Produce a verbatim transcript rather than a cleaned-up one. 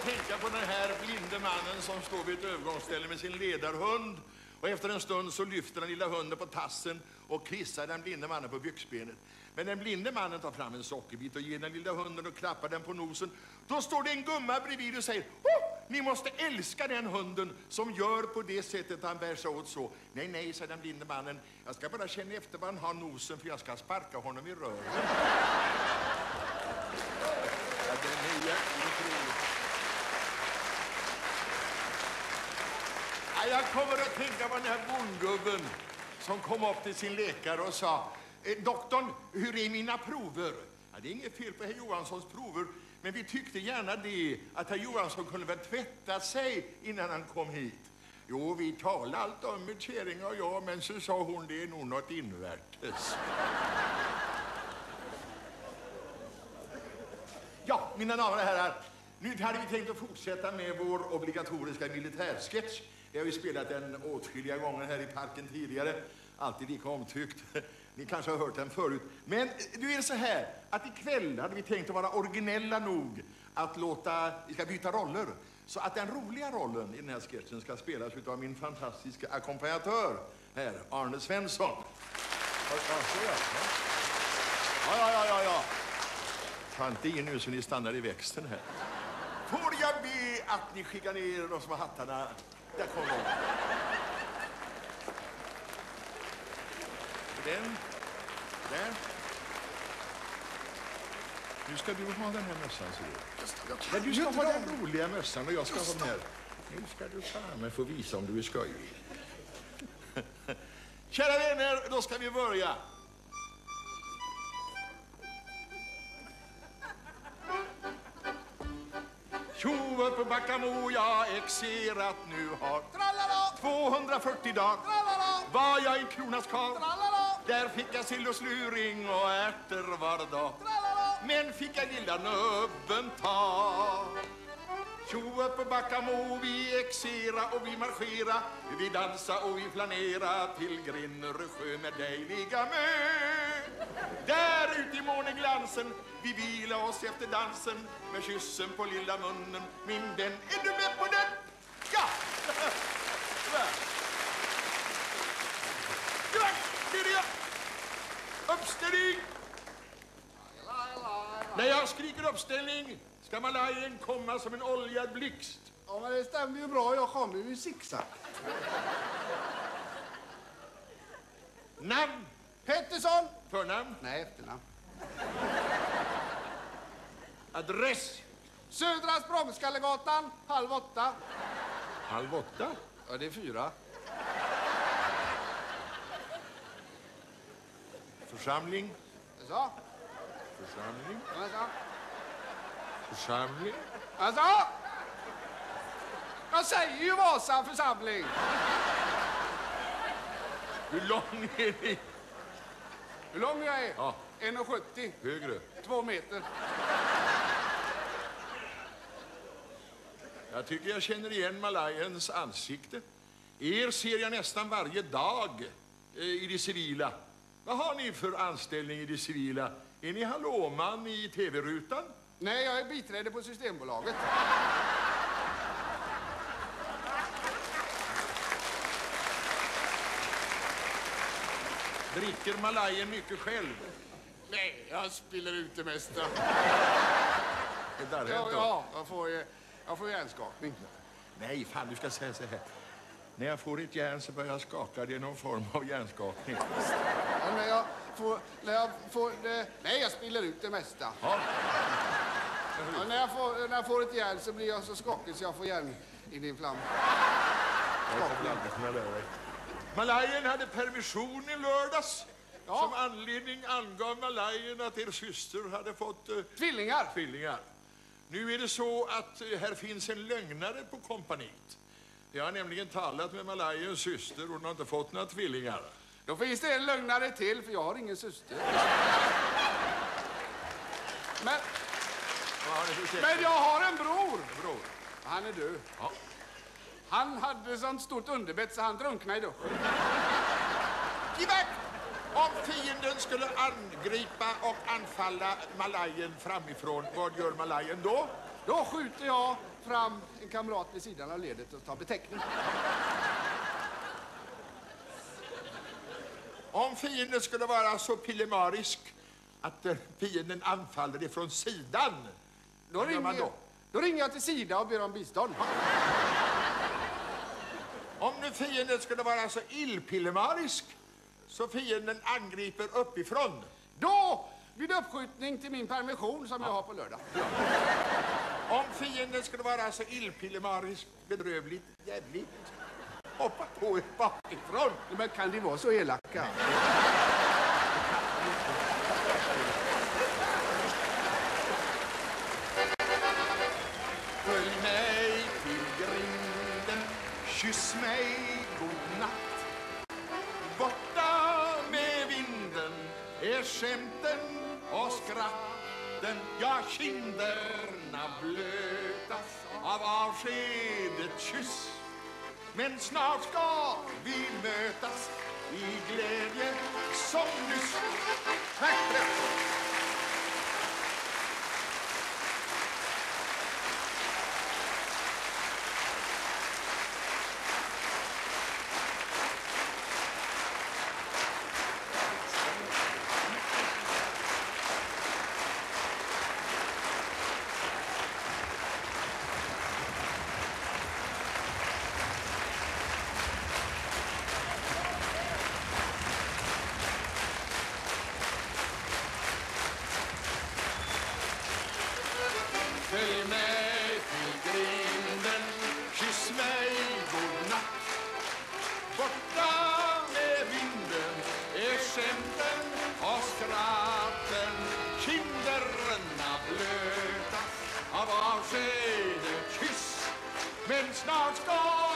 att tänka på den här blinde mannen som står vid ett övergångsställe med sin ledarhund. Och efter en stund så lyfter den lilla hunden på tassen och kissar den blinde mannen på byxbenet. Men den blinde mannen tar fram en sockerbit och ger den lilla hunden och klappar den på nosen. Då står det en gumma bredvid och säger: oh, ni måste älska den hunden som gör på det sättet han bär sig åt så. Nej, nej, säger den blinde mannen. Jag ska bara känna efter vad han har nosen, för jag ska sparka honom i röven. Ja, den är jätterolig. Ja, jag kommer att tänka på den här bondgubben som kom upp till sin läkare och sa: doktorn, hur är mina prover? Ja, det är inget fel på herr Johanssons prover, men vi tyckte gärna det att herr Johansson kunde väl tvätta sig innan han kom hit. Jo, vi talade allt om med Kering och jag, men så sa hon det är nog något invärtes. Ja, mina damer och herrar, nu hade vi tänkt att fortsätta med vår obligatoriska militärsketch. Det har vi spelat den åtskilliga gånger här i parken tidigare. Alltid lika omtyckt. Ni kanske har hört den förut. Men nu är det så här att ikväll hade vi tänkt att vara originella nog att låta, vi ska byta roller. Så att den roliga rollen i den här sketchen ska spelas av min fantastiska ackompanjatör här, Arne Svensson. Ja, ja, ja, ja, ja. Ta inte in nu så ni stannar i växten här. Får jag be att ni skickar ner de små hattarna? Där kommer de. Den. Där. Nu ska du ha den här mössan, ser du. Men du ska ha den roliga mössan och jag ska ha den här. Nu ska du fan få visa om du är skojig. Kära vänner, då ska vi börja. Tjo upp på Backamo, jag exerat nu har tralala. tvåhundrafyrtio dagar tralala. Var jag en kronas karl. Där fick jag sill och sluring och ärtor var dag. Tralala. Men fick jag lilla nubben ta. Tjo upp på Backamo, vi exera och vi marschera. Vi dansa och vi flanera till Grinnersjö med dig ligga med. Där ute i måneglansen vi vila oss efter dansen med kyssen på lilla munnen. Min vän, är du med på den? Ja! Uppställning! När jag skriker uppställning ska malajen komma som en oljad blixt. Ja, men det stämmer ju bra. Jag kommer ju i zigzag. Namn? Pettersson. Förnamn? Nej, efternamn. Adress? Södra Språngskallegatan, halv åtta. Halv åtta? Ja, det är fyra. Församling? Alltså? Församling? Alltså? Församling? Alltså? Jag säger ju Vasa församling. Hur lång är ni? Hur lång jag är? Ja. en komma sjuttio. Högre? Två meter. Jag tycker jag känner igen malajens ansikte. Er ser jag nästan varje dag eh, i det civila. Vad har ni för anställning i det civila? Är ni hallåman i tv-rutan? Nej, jag är biträde på Systembolaget. Dricker malajen mycket själv? Nej, jag spiller ut det mesta. Det där Ja, ja, jag får, jag får hjärnskakning. Nej, fan, du ska säga så här. När jag får ett järn så börjar jag skaka. Det är någon form av hjärnskakning. Ja, när jag får... När jag får det, nej, jag spiller ut det mesta. Ja. Ja, när, jag får, när jag får ett järn så blir jag så skakig så jag får järn in i en flam. Malajen hade permission i lördags. Ja. Som anledning angav malajen att er syster hade fått uh, Tvillingar. tvillingar. Nu är det så att uh, här finns en lögnare på kompaniet. Jag har nämligen talat med malajens syster och hon har inte fått några tvillingar. Då finns det en lögnare till, för jag har ingen syster. Men, men jag har en bror. bror. Han är död. Ja. Han hade sånt stort underbett så han drunknade i duschen. Givakt! Om fienden skulle angripa och anfalla malajen framifrån, vad gör malajen då? Då skjuter jag fram en kamrat vid sidan av ledet och ta beteckning. Om fienden skulle vara så pillemarisk att eh, fienden anfaller ifrån sidan, Då vad gör man ringer, då? då ringer jag till Sida och ber om bistånd. Om nu fienden skulle vara så illpillemarisk så fienden angriper uppifrån, Då blir det uppskjutning till min permission som jag har på lördag. om fienden skulle vara så illpillemarisk, bedrövligt, jävligt, hoppa på er bakifrån. Men kan de vara så elaka? Följ mig till grinden, kyss mig godnatt. Borta med vinden är skämten och skratten. Ja, kinderna blötas av avskedet kyss. Men snart ska vi mötas i glädje som nyss. Tack för det. Följ mig till grinden, kyss mig godnatt. Borta med vinden är skämten och skratten. Kinderna blötas av avskedet kyss. Men snart ska